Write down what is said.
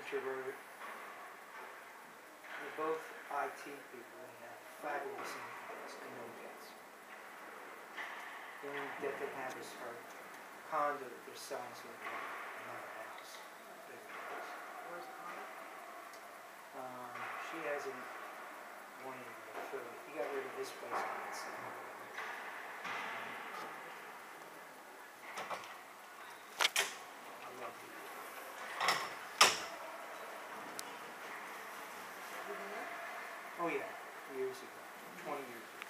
introvert. They're both IT people. They have fabulous incomes and no debts. The only debt they have is her condo that they're selling, so they have another house. Bigger house. Where's the condo? She hasn't wanted to fill it. He got rid of this place and it's I love it. Oh yeah, years ago. 20 years ago.